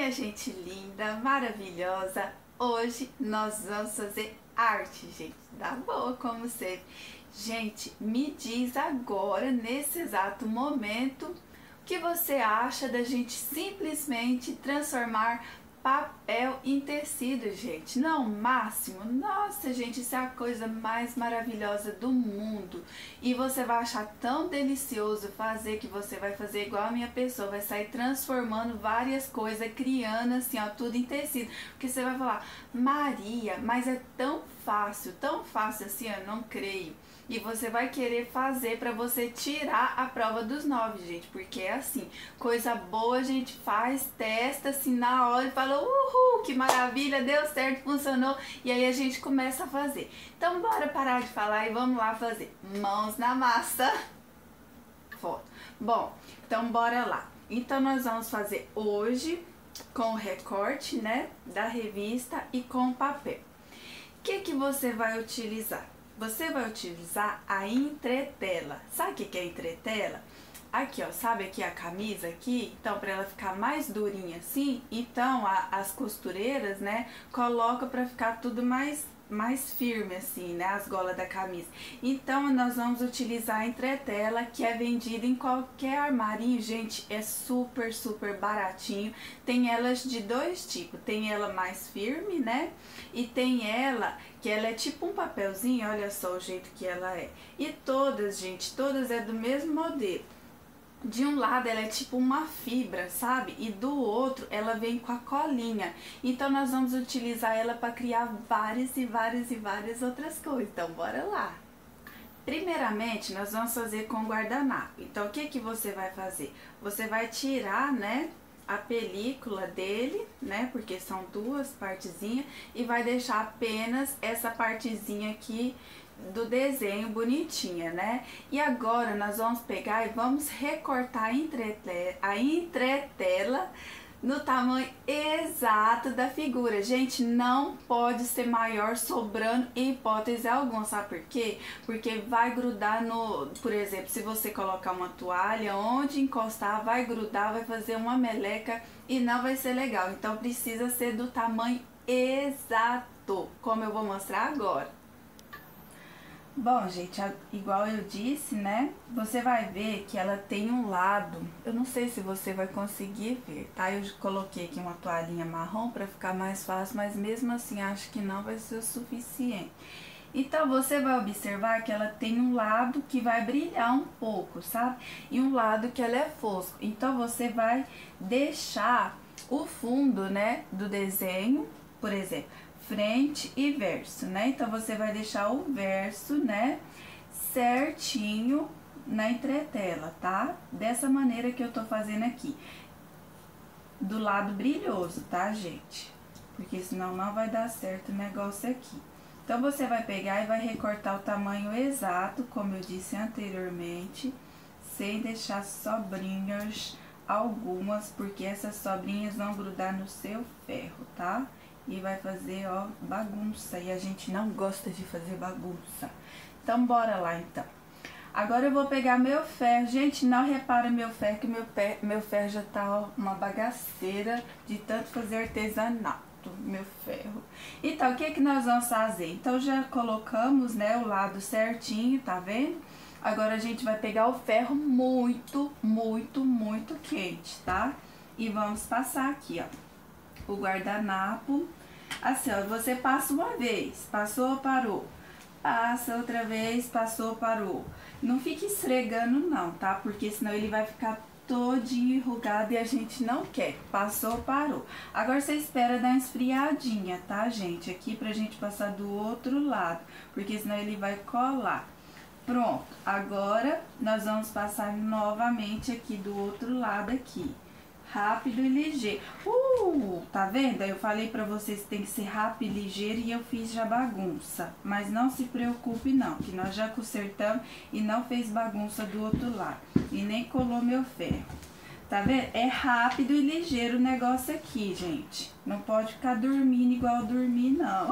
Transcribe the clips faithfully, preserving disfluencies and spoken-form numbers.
Minha gente linda, maravilhosa, hoje nós vamos fazer arte, gente, da boa como sempre. Gente, me diz agora, nesse exato momento, o que você acha da gente simplesmente transformar papel em tecido, gente? Não, máximo. Nossa, gente, isso é a coisa mais maravilhosa do mundo. E você vai achar tão delicioso fazer que você vai fazer igual a minha pessoa, vai sair transformando várias coisas, criando assim, ó, tudo em tecido. Porque você vai falar, Maria, mas é tão fácil, tão fácil assim, eu não creio. E você vai querer fazer para você tirar a prova dos nove, gente, porque é assim, coisa boa a gente faz, testa assim na hora e fala, uhul, que maravilha, deu certo, funcionou, e aí a gente começa a fazer. Então bora parar de falar e vamos lá fazer. Mãos na massa. Foto. Bom, então bora lá. Então nós vamos fazer hoje com o recorte, né, da revista e com o papel. O que que você vai utilizar? Você vai utilizar a entretela. Sabe o que é entretela? Aqui, ó, sabe aqui a camisa aqui? Então, para ela ficar mais durinha assim, então a, as costureiras, né, coloca para ficar tudo mais mais firme assim, né, as golas da camisa. Então, nós vamos utilizar a entretela, que é vendida em qualquer armarinho, gente, é super, super baratinho. Tem elas de dois tipos, tem ela mais firme, né, e tem ela que ela é tipo um papelzinho, olha só o jeito que ela é. E todas, gente, todas é do mesmo modelo. De um lado ela é tipo uma fibra, sabe? E do outro ela vem com a colinha. Então nós vamos utilizar ela para criar várias e várias e várias outras coisas. Então bora lá! Primeiramente nós vamos fazer com guardanapo. Então o que que você vai fazer? Você vai tirar, né, a película dele, né, porque são duas partezinhas, e vai deixar apenas essa partezinha aqui do desenho bonitinha, né? E agora nós vamos pegar e vamos recortar a entretela, a entretela no tamanho exato da figura. Gente, não pode ser maior sobrando em hipótese alguma, sabe por quê? Porque vai grudar no, por exemplo, se você colocar uma toalha, onde encostar vai grudar, vai fazer uma meleca e não vai ser legal. Então precisa ser do tamanho exato, como eu vou mostrar agora. Bom, gente, igual eu disse, né, você vai ver que ela tem um lado, eu não sei se você vai conseguir ver, tá? Eu coloquei aqui uma toalhinha marrom para ficar mais fácil, mas mesmo assim acho que não vai ser o suficiente. Então, você vai observar que ela tem um lado que vai brilhar um pouco, sabe? E um lado que ela é fosco. Então, você vai deixar o fundo, né, do desenho, por exemplo, frente e verso, né? Então, você vai deixar o verso, né, certinho na entretela, tá? Dessa maneira que eu tô fazendo aqui. Do lado brilhoso, tá, gente? Porque senão não vai dar certo o negócio aqui. Então, você vai pegar e vai recortar o tamanho exato, como eu disse anteriormente, sem deixar sobrinhas algumas, porque essas sobrinhas vão grudar no seu ferro, tá? E vai fazer, ó, bagunça, e a gente não gosta de fazer bagunça. Então, bora lá, então. Agora eu vou pegar meu ferro. Gente, não repara meu ferro, que meu, pé, meu ferro já tá, ó, uma bagaceira de tanto fazer artesanato, meu ferro. Então, o que que nós vamos fazer? Então, já colocamos, né, o lado certinho, tá vendo? Agora, a gente vai pegar o ferro muito, muito, muito quente, tá? E vamos passar aqui, ó, o guardanapo, assim, ó, você passa uma vez, passou, parou, passa outra vez, passou, parou. Não fique esfregando não, tá? Porque senão ele vai ficar todinho enrugado e a gente não quer. Passou, parou. Agora você espera dar uma esfriadinha, tá, gente? Aqui pra gente passar do outro lado, porque senão ele vai colar. Pronto, agora nós vamos passar novamente aqui do outro lado aqui. Rápido e ligeiro. Uh, tá vendo? Eu falei pra vocês que tem que ser rápido e ligeiro e eu fiz já bagunça. Mas não se preocupe não, que nós já consertamos e não fez bagunça do outro lado. E nem colou meu ferro. Tá vendo? É rápido e ligeiro o negócio aqui, gente. Não pode ficar dormindo igual eu dormi, não.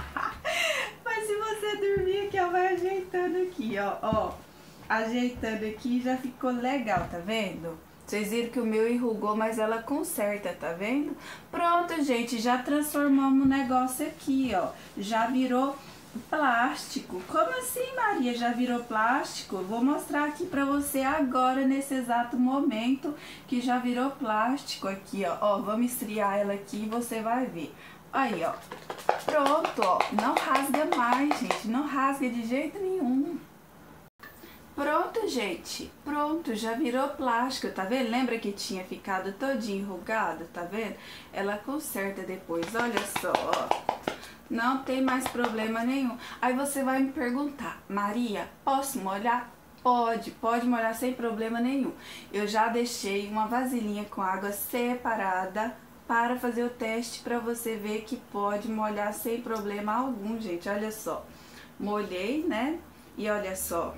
Mas se você dormir aqui, ó, vai ajeitando aqui, ó, ó. Ajeitando aqui já ficou legal, tá vendo? Vocês viram que o meu enrugou, mas ela conserta, tá vendo? Pronto, gente, já transformamos o negócio aqui, ó. Já virou plástico. Como assim, Maria? Já virou plástico? Vou mostrar aqui pra você agora, nesse exato momento, que já virou plástico aqui, ó. Ó, vamos esfriar ela aqui e você vai ver. Aí, ó. Pronto, ó. Não rasga mais, gente. Não rasga de jeito nenhum. Pronto, gente, pronto, já virou plástico, tá vendo? Lembra que tinha ficado todinho enrugado, tá vendo? Ela conserta depois, olha só, ó. Não tem mais problema nenhum. Aí você vai me perguntar, Maria, posso molhar? Pode, pode molhar sem problema nenhum. Eu já deixei uma vasilhinha com água separada para fazer o teste para você ver que pode molhar sem problema algum, gente. Olha só, molhei, né? E olha só.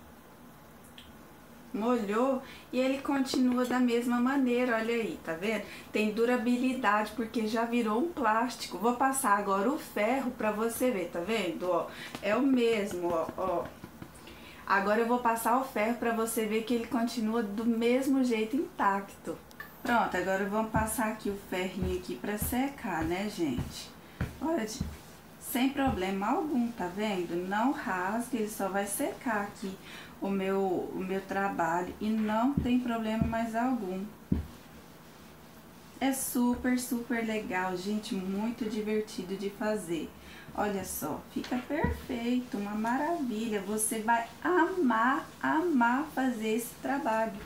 Molhou e ele continua da mesma maneira, olha aí, tá vendo? Tem durabilidade porque já virou um plástico. Vou passar agora o ferro pra você ver, tá vendo? Ó, é o mesmo, ó, ó. Agora eu vou passar o ferro pra você ver que ele continua do mesmo jeito intacto. Pronto, agora vamos passar aqui o ferrinho aqui pra secar, né, gente? Olha, sem problema algum, tá vendo? Não rasga, ele só vai secar aqui o meu, o meu trabalho e não tem problema mais algum. É super, super legal, gente, muito divertido de fazer. Olha só, fica perfeito, uma maravilha. Você vai amar, amar fazer esse trabalho.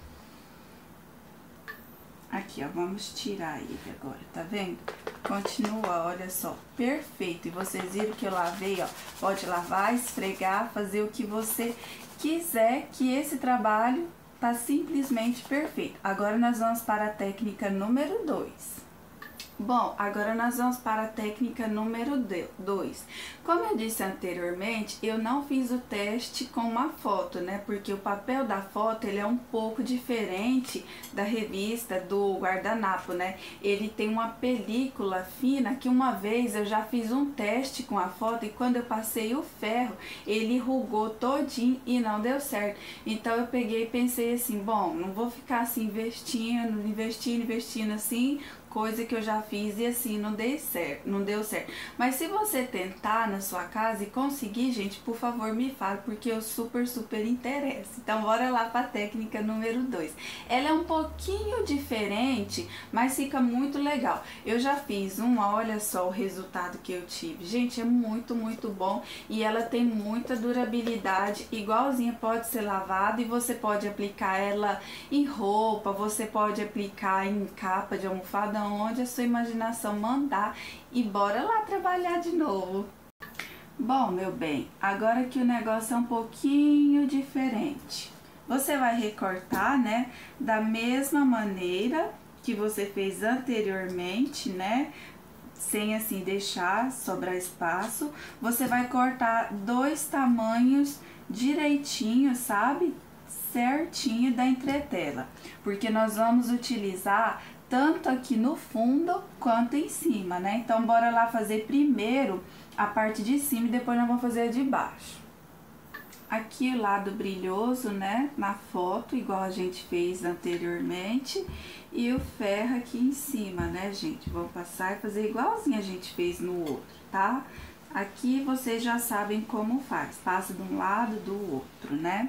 Aqui, ó, vamos tirar ele agora, tá vendo? Continua, olha só, perfeito. E vocês viram que eu lavei, ó, pode lavar, esfregar, fazer o que você quiser, que esse trabalho tá simplesmente perfeito. Agora nós vamos para a técnica número dois. Bom, agora nós vamos para a técnica número dois. Como eu disse anteriormente, eu não fiz o teste com uma foto, né? Porque o papel da foto, ele é um pouco diferente da revista, do guardanapo, né? Ele tem uma película fina que uma vez eu já fiz um teste com a foto e quando eu passei o ferro, ele enrugou todinho e não deu certo. Então eu peguei e pensei assim, bom, não vou ficar assim investindo, investindo, investindo assim, coisa que eu já fiz e assim não deu certo, não deu certo. Mas se você tentar na sua casa e conseguir, gente, por favor me fale, porque eu super, super interesso. Então bora lá para a técnica número dois. Ela é um pouquinho diferente, mas fica muito legal. Eu já fiz uma, olha só o resultado que eu tive. Gente, é muito, muito bom e ela tem muita durabilidade, igualzinha pode ser lavada e você pode aplicar ela em roupa, você pode aplicar em capa de almofada, onde a sua imaginação mandar, e bora lá trabalhar de novo. Bom, meu bem, agora que o negócio é um pouquinho diferente, você vai recortar, né, da mesma maneira que você fez anteriormente, né, sem assim deixar sobrar espaço. Você vai cortar dois tamanhos direitinho, sabe? Certinho da entretela, porque nós vamos utilizar tanto aqui no fundo quanto em cima, né? Então, bora lá fazer primeiro a parte de cima e depois nós vamos fazer a de baixo. Aqui o lado brilhoso, né? Na foto, igual a gente fez anteriormente. E o ferro aqui em cima, né, gente? Vamos passar e fazer igualzinho a gente fez no outro, tá? Aqui vocês já sabem como faz. Passa de um lado do outro, né?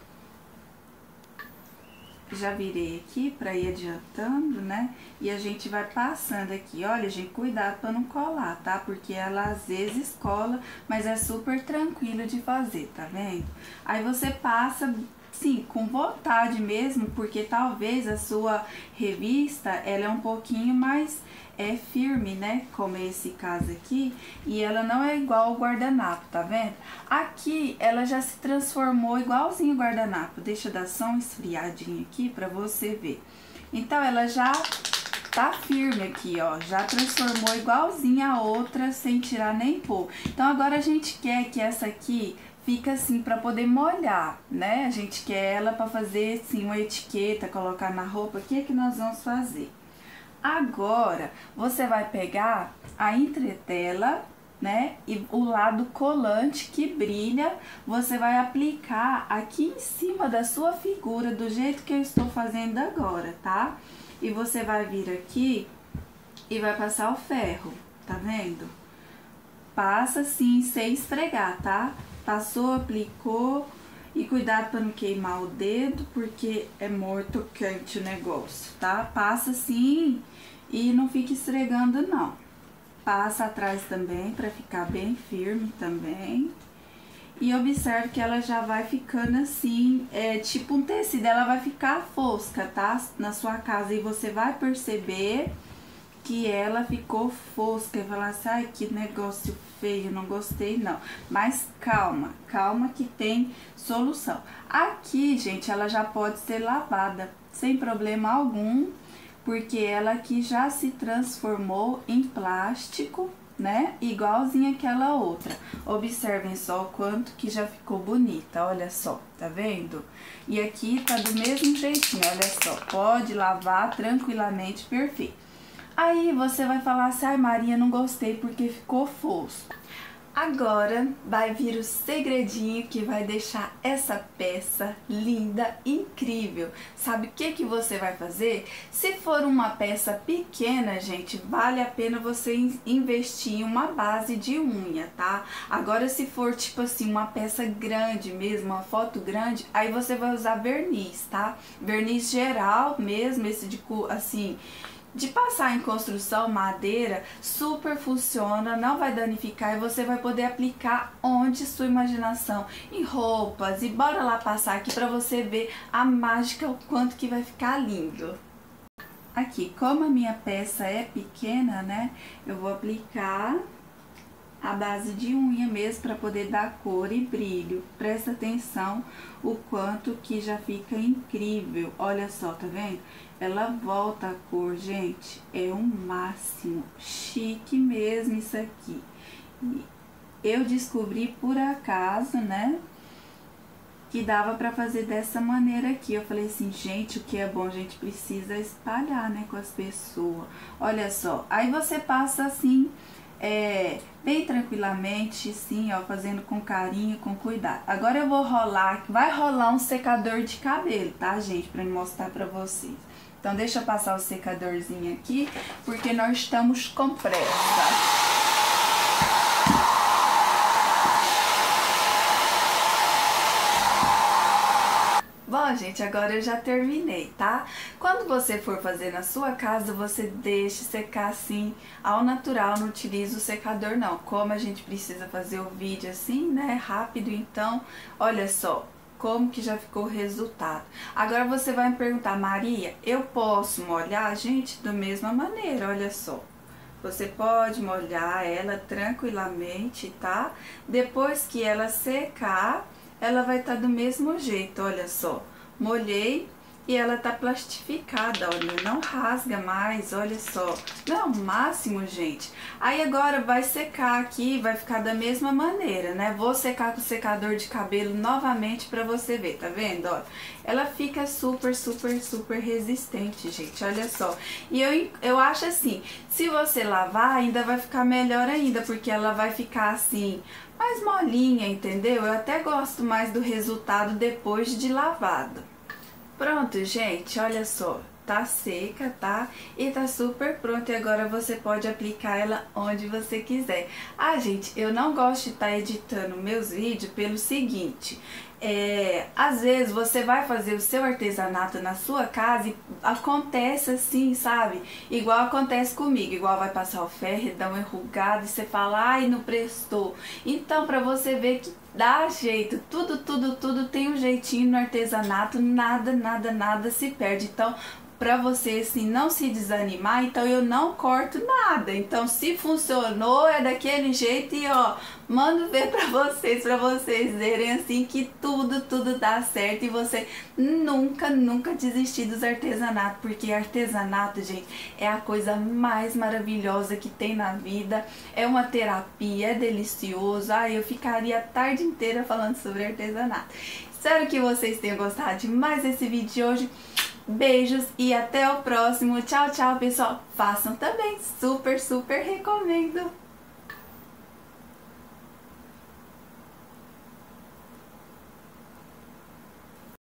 Já virei aqui pra ir adiantando, né? E a gente vai passando aqui. Olha, gente, cuidado pra não colar, tá? Porque ela às vezes cola, mas é super tranquilo de fazer, tá vendo? Aí você passa, sim, com vontade mesmo, porque talvez a sua revista, ela é um pouquinho mais é firme, né? Como esse caso aqui, e ela não é igual ao guardanapo, tá vendo? Aqui, ela já se transformou igualzinho o guardanapo. Deixa eu dar só um esfriadinho aqui pra você ver. Então, ela já tá firme aqui, ó. Já transformou igualzinho a outra, sem tirar nem pôr. Então, agora a gente quer que essa aqui fica assim para poder molhar, né? A gente quer ela para fazer assim uma etiqueta, colocar na roupa. O que é que nós vamos fazer? Agora, você vai pegar a entretela né? E o lado colante que brilha, você vai aplicar aqui em cima da sua figura, do jeito que eu estou fazendo agora, tá? E você vai vir aqui e vai passar o ferro, tá vendo? Passa assim, sem esfregar, tá? Passou, aplicou, e cuidado para não queimar o dedo, porque é morto quente o negócio, tá? Passa assim e não fique esfregando, não. Passa atrás também, para ficar bem firme também. E observe que ela já vai ficando assim, é tipo um tecido, ela vai ficar fosca, tá? Na sua casa, e você vai perceber que ela ficou fosca e falar assim, ai, que negócio feio, não gostei não. Mas calma, calma que tem solução. Aqui, gente, ela já pode ser lavada sem problema algum, porque ela aqui já se transformou em plástico, né? Igualzinha aquela outra. Observem só o quanto que já ficou bonita, olha só, tá vendo? E aqui tá do mesmo jeitinho, olha só, pode lavar tranquilamente, perfeito. Aí você vai falar assim, ai Maria, não gostei porque ficou fosco. Agora vai vir o segredinho que vai deixar essa peça linda, incrível. Sabe o que que você vai fazer? Se for uma peça pequena, gente, vale a pena você investir em uma base de unha, tá? Agora se for tipo assim, uma peça grande mesmo, uma foto grande, aí você vai usar verniz, tá? Verniz geral mesmo, esse de assim... de passar em construção, madeira, super funciona, não vai danificar e você vai poder aplicar onde sua imaginação, em roupas. E bora lá passar aqui para você ver a mágica, o quanto que vai ficar lindo. Aqui, como a minha peça é pequena, né, eu vou aplicar a base de unha mesmo para poder dar cor e brilho. Presta atenção o quanto que já fica incrível. Olha só, tá vendo? Ela volta a cor, gente. É um máximo. Chique mesmo isso aqui. Eu descobri por acaso, né, que dava pra fazer dessa maneira aqui. Eu falei assim, gente, o que é bom, a gente precisa espalhar, né, com as pessoas. Olha só, aí você passa assim... É, bem tranquilamente, sim, ó, fazendo com carinho, com cuidado. Agora eu vou rolar, vai rolar um secador de cabelo, tá, gente? Pra mostrar pra vocês. Então, deixa eu passar o secadorzinho aqui, porque nós estamos com pressa. Bom, gente, agora eu já terminei, tá? Quando você for fazer na sua casa, você deixe secar assim, ao natural, não utilize o secador não. Como a gente precisa fazer o vídeo assim, né, rápido, então, olha só como que já ficou o resultado. Agora você vai me perguntar, Maria, eu posso molhar? Gente, da mesma maneira, olha só. Você pode molhar ela tranquilamente, tá? Depois que ela secar, ela vai estar do mesmo jeito, olha só. Molhei e ela tá plastificada, olha, não rasga mais, olha só. Não, máximo, gente. Aí agora vai secar aqui, vai ficar da mesma maneira, né? Vou secar com o secador de cabelo novamente pra você ver, tá vendo, ó? Ela fica super, super, super resistente, gente, olha só. E eu, eu acho assim, se você lavar, ainda vai ficar melhor ainda, porque ela vai ficar assim... mais molinha, entendeu? Eu até gosto mais do resultado depois de lavado. Pronto, gente, olha só, tá seca, tá? E tá super pronta e agora você pode aplicar ela onde você quiser. Ah, gente, eu não gosto de estar editando meus vídeos pelo seguinte... É, às vezes você vai fazer o seu artesanato na sua casa e acontece assim, sabe? Igual acontece comigo, igual vai passar o ferro, dá uma enrugada e você fala, ai, não prestou. Então, pra você ver que dá jeito, tudo, tudo, tudo tem um jeitinho no artesanato, nada, nada, nada se perde. Então, pra você assim não se desanimar, então eu não corto nada. Então se funcionou é daquele jeito e ó, mando ver pra vocês, pra vocês verem assim que tudo, tudo dá certo e você nunca, nunca desistir dos artesanatos, porque artesanato, gente, é a coisa mais maravilhosa que tem na vida, é uma terapia, é delicioso. Ai, eu ficaria a tarde inteira falando sobre artesanato. Espero que vocês tenham gostado de mais esse vídeo de hoje. Beijos e até o próximo. Tchau, tchau, pessoal. Façam também. Super, super recomendo.